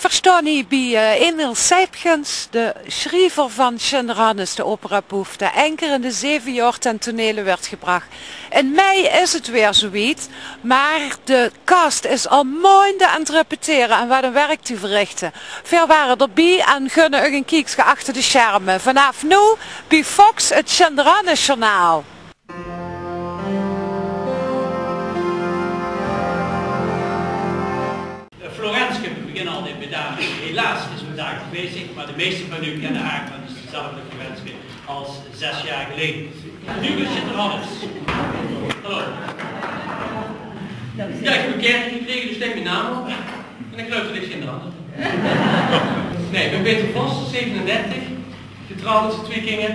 staan hier bij Emil Seipgens, de schrijver van Schinderhannes, de operaboef, de enker in de 7 jaar ten tonele werd gebracht. In mei is het weer zoiets, maar de cast is al maanden aan het repeteren en wat een werk te verrichten. Veel waren erbij en gunnen u een kijkje achter de schermen. Vanaf nu bij Fox het Schinderhannes journaal. Florenske, we beginnen al dit middag. Helaas is vandaag bezig, maar de meesten van u kennen haar, want het is dezelfde Florenske als 6 jaar geleden. Nieuwe Schinderhannes. Hallo. Ja, ik heb een keer gekregen, dus steek mijn naam op. En dan kruipt er dit Schinderhannes. Nee, ik ben Peter Vos, 37. Getrouwd met z'n 2 kinderen.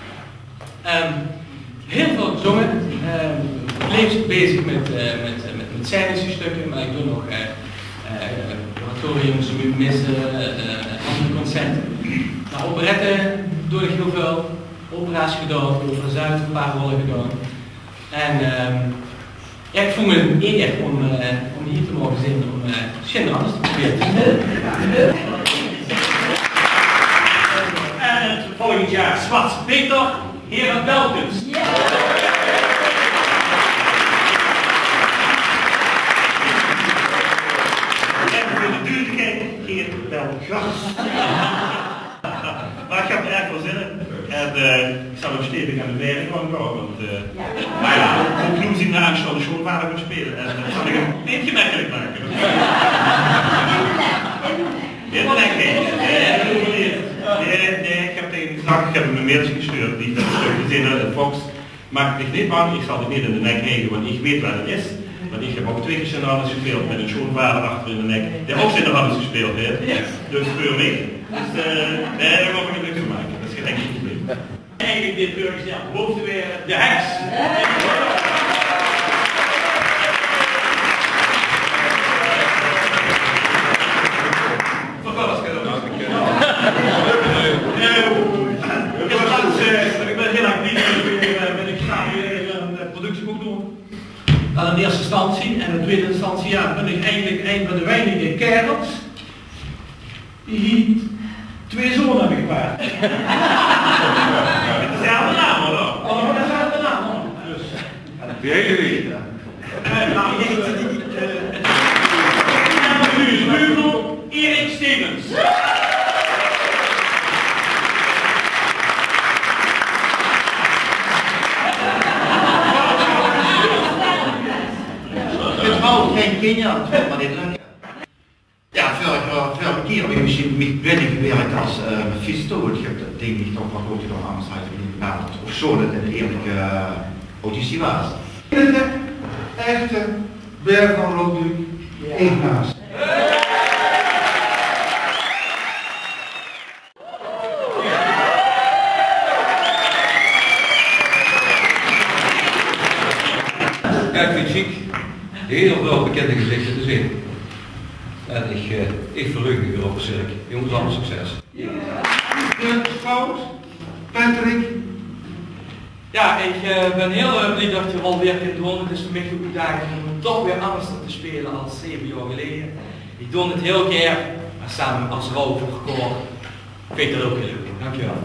Heel veel gezongen. Ik leef bezig met scènische stukken, maar ik doe nog oratoriums, missen, andere concerten. Maar operetten doe ik heel veel. Opera's gedaan, Opera Zuid een paar rollen gedaan. En ja, ik voel me eer om hier te mogen zingen, om Schinderhannes te proberen te spelen. En het volgend jaar Zwarte Peter, Heren Belkens. Maar ik heb er erg veel zin in. En ik zal ook stevig aan de werk gaan bouwen. Want maar ja, ook nu zien naar zal de schoonvader gaan spelen. En dan zal ik hem niet gemakkelijk maken. Dit denk ik. Nee, ik heb tegen vandaag, ik heb hem een mailtje gestuurd. Die dat stuk gezien uit Fox. Maak ik niet bang, ik zal het niet in de nek krijgen, want ik weet wat het is. Want ik heb ook 2 keer Schinderhannes gespeeld met een schoonvader achter in de nek. Die ook Schinderhannes gespeeld heeft. Dus voor mij. Dus nee, daar mag ik het niks van maken. Dat is geen enkel probleem. Eigenlijk dit burgers ja, boven weer de heks. Ik ben heel actief en ik ga weer een productieboek doen. In eerste instantie en in tweede instantie ja, ben ik eigenlijk een van de weinige kerels die 2 zonen hebben gepaard. Het is dezelfde naam hoor. Oh, dat is dezelfde naam hoor. Dus. Erik Stevens. Geen kinderen, maar dit lukt. Ja, vorige keer heb ik misschien niet binnengewerkt als fysiotherapeut. Ik heb dat ding niet op wat goed gedaan, anders had ik niet gepraat. Of zo dat het een eerlijke auditie was. Echte Berg van Lodewijk Ignaas. Ja, ik vind het chic heel veel bekende gezichten te zien. En ik verheug me weer op het cirk. Jongens, allemaal succes. Fout, Patrick. Ja, ik ben heel blij dat je alweer kunt doen. Het is voor mij goed dagen om toch weer anders te spelen als 7 jaar geleden. Ik doe het heel keer, maar samen als roverkoor. Ik vind het ook heel leuk. Dankjewel.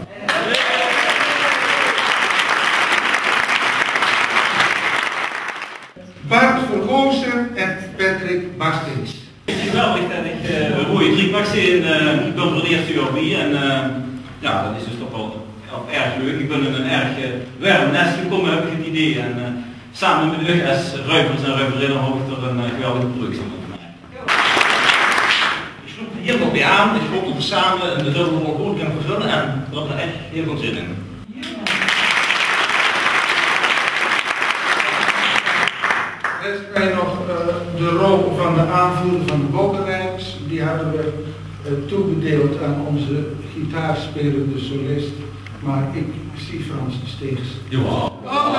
Bart Vergoosen en Patrick Bastings. Geweldig dat ik een mooie trick mag zien. Ik ben voor de eerste jaar bij en ja, dat is dus toch wel erg leuk. Ik ben in een erg warm nest gekomen, heb ik het idee. En samen met UGS Ruipers en Ruiperinnen hoop ik er een geweldige productie van te maken. Ik sloeg er helemaal bij aan, ik hoop dat we samen de dubbele goed gaan vervullen en we hebben er echt heel veel zin in. Rest mij nog de rol van de aanvoerder van de Bokenrijks. Die hadden we toebedeeld aan onze gitaarspelende solist. Maar ik zie Frans de Steegs. Jawel.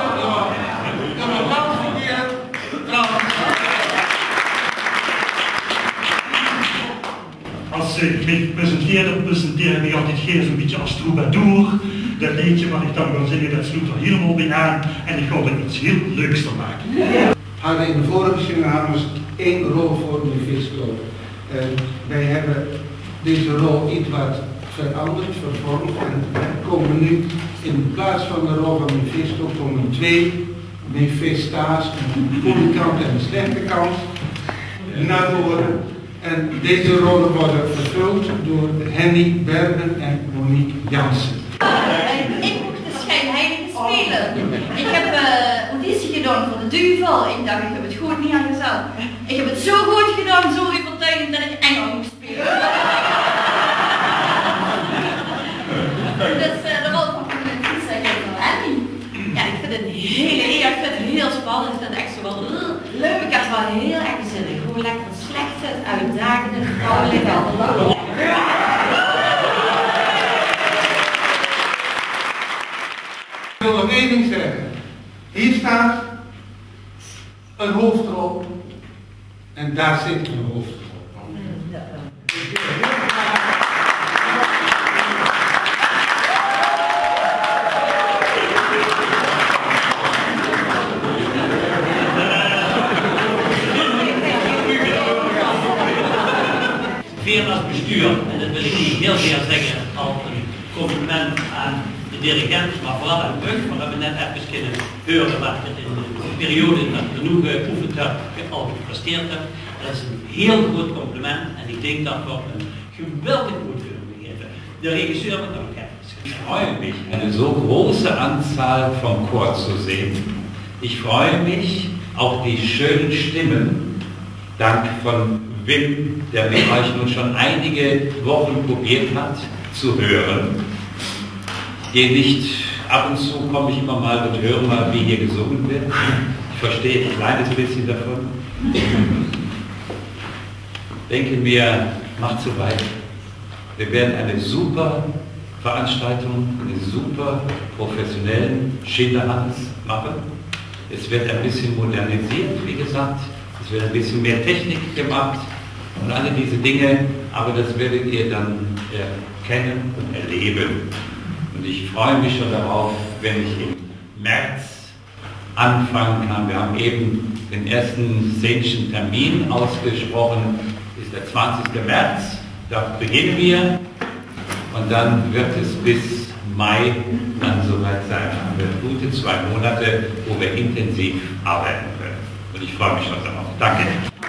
Als ik me presenteer ik altijd geen zo'n beetje als troubadour. Dat liedje wat ik dan wil zingen, dat sloeg er helemaal bij aan. En ik hoop er iets heel leuks te maken. Hadden in de vorige Schinderhannes 1 rol voor de viskloof. Wij hebben deze rol iets wat veranderd, vervormd. En komen nu in plaats van de rol van Mephisto komen 2 Mephista's, een goede kant en een slechte kant, naar voren. En deze rollen worden vervuld door Henny Bergen en Monique Jansen. Ik moet de schijnheilige spelen. Ik heb auditie gedaan voor de duivel. Ik dacht, ik heb het goed niet aangezet. Ik heb het zo goed gedaan, zo overtuigend dat ik engel moet spelen. Dus de rol van Prinses is van Henny. Ja, ik vind het een hele eer, ik vind het heel spannend, ik vind het echt zo wel leuk. Ik had het wel heel erg gezellig, gewoon lekker slecht, uitdagend, vrouwelijk. Ik wil nog één ding zeggen. Hier staat een hoofdrol en daar zit een hoofdrol. Veel als bestuur, en dat wil ik niet heel veel zeggen als een compliment aan de dirigent, maar vooral aan Bug, maar we hebben net even kunnen horen wat ik in de periode dat ik genoeg geoefend heb, al gepresteerd heb. Dat is een heel groot compliment en ik denk dat we een geweldig goed kunnen geven. De regisseur wird auch kennen. Ich freue mich, eine so große Anzahl von Chor zu sehen. Ich freue mich, auch die schönen Stimmen, dank von Wim, der mit euch nun schon einige Wochen probiert hat, zu hören. Ich gehe nicht, ab und zu komme ich immer mal und höre mal, wie hier gesungen wird. Ich verstehe ein kleines bisschen davon. Denke mir, macht so weiter. Wir werden eine super Veranstaltung, einen super professionellen Schinderhans machen. Es wird ein bisschen modernisiert, wie gesagt. Es wird ein bisschen mehr Technik gemacht und alle diese Dinge, aber das werdet ihr dann erkennen und erleben. Und ich freue mich schon darauf, wenn ich im März anfangen kann. Wir haben eben den ersten szenischen Termin ausgesprochen, ist der 20. März, da beginnen wir und dann wird es bis Mai dann soweit sein. Haben wir gute 2 Monate, wo wir intensiv arbeiten können. Und ich freue mich schon darauf. Danke.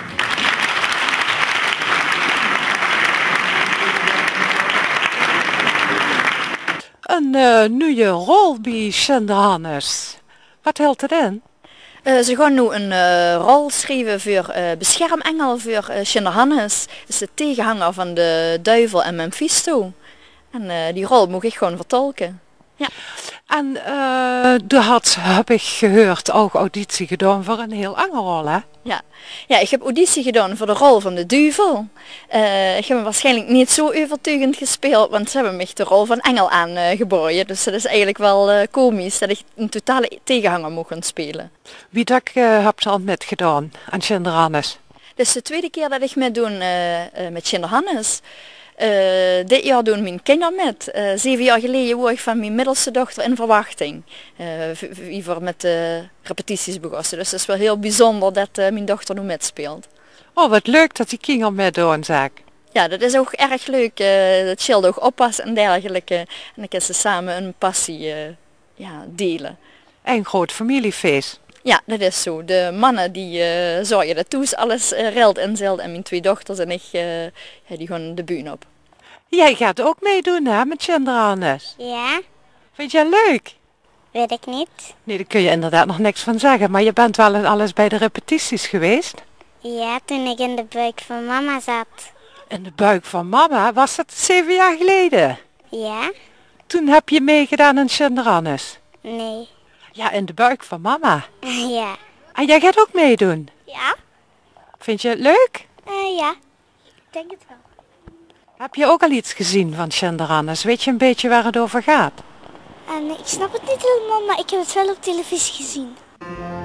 Een nieuwe rol bij Schinderhannes. Wat hield het in? Ze gaan nu een rol schrijven voor beschermengel voor Schinderhannes. Dat is de tegenhanger van de duivel en Mephisto. En die rol moet ik gewoon vertolken. Ja. En du had, heb ik gehoord, ook auditie gedaan voor een heel andere rol, hè? Ja, ik heb auditie gedaan voor de rol van de duivel. Ik heb hem waarschijnlijk niet zo overtuigend gespeeld, want ze hebben me de rol van engel aangeboden. Dus dat is eigenlijk wel komisch dat ik een totale tegenhanger moet gaan spelen. Wie dat hebt al met gedaan aan Schinderhannes? Dit is de tweede keer dat ik meedoe met Schinderhannes. Dit jaar doen mijn kinderen met. 7 jaar geleden was ik van mijn middelste dochter in verwachting. Voor met repetities begonnen. Dus het is wel heel bijzonder dat mijn dochter nu metspeelt. Oh, wat leuk dat die kinderen meedoen, zeg. Ja, dat is ook erg leuk. Dat scheelt ook oppassen en dergelijke. En dan kunnen ze samen een passie delen. Een groot familiefeest. Ja, dat is zo. De mannen die zorgen dat thuis alles reilt en zeilt en mijn 2 dochters en ik die gaan de bühne op. Jij gaat ook meedoen, hè, met Schinderhannes? Ja. Vind jij leuk? Weet ik niet. Nee, daar kun je inderdaad nog niks van zeggen, maar je bent wel alles bij de repetities geweest? Ja, toen ik in de buik van mama zat. In de buik van mama? Was dat 7 jaar geleden? Ja. Toen heb je meegedaan in Schinderhannes? Nee. Ja, in de buik van mama. Ja. En jij gaat ook meedoen? Ja. Vind je het leuk? Ja. Ik denk het wel. Heb je ook al iets gezien van Schinderhannes? Weet je een beetje waar het over gaat? Ik snap het niet helemaal, maar ik heb het wel op televisie gezien.